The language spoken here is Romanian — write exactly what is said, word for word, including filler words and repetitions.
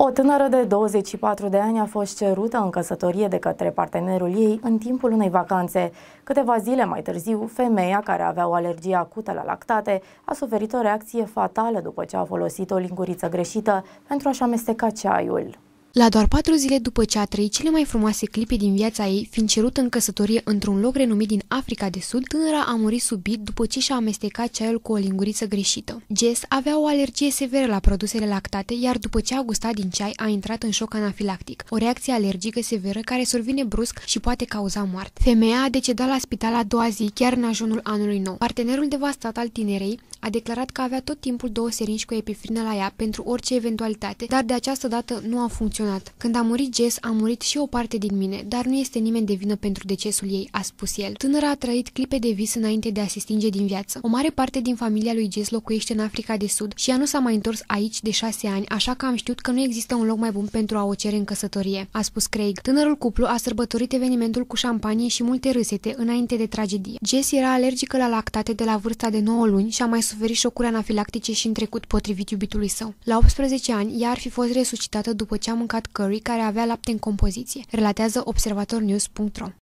O tânără de douăzeci și patru de ani a fost cerută în căsătorie de către partenerul ei în timpul unei vacanțe. Câteva zile mai târziu, femeia, care avea o alergie acută la lactate, a suferit o reacție fatală după ce a folosit o linguriță greșită pentru a-și amesteca ceaiul. La doar patru zile după ce a trăit cele mai frumoase clipe din viața ei, fiind cerută în căsătorie într-un loc renumit din Africa de Sud, tânăra a murit subit după ce și-a amestecat ceaiul cu o linguriță greșită. Jess avea o alergie severă la produsele lactate, iar după ce a gustat din ceai, a intrat în șoc anafilactic, o reacție alergică severă care survine brusc și poate cauza moarte. Femeia a decedat la spital a doua zi, chiar în ajunul anului nou. Partenerul devastat al tinerei a declarat că avea tot timpul două seringi cu epifrină la ea pentru orice eventualitate, dar de această dată nu a funcționat. Când a murit Jess, a murit și o parte din mine, dar nu este nimeni de vină pentru decesul ei, a spus el. Tânăra a trăit clipe de vis înainte de a se stinge din viață. O mare parte din familia lui Jess locuiește în Africa de Sud și ea nu s-a mai întors aici de șase ani, așa că am știut că nu există un loc mai bun pentru a o cere în căsătorie, a spus Craig. Tânărul cuplu a sărbătorit evenimentul cu șampanie și multe râsete înainte de tragedie. Jess era alergică la lactate de la vârsta de nouă luni și a mai suferit șocuri anafilactice și în trecut, potrivit iubitului său. La optsprezece ani, ea ar fi fost resuscitată după ce a mâncat curry care avea lapte în compoziție, relatează observator news punct ro.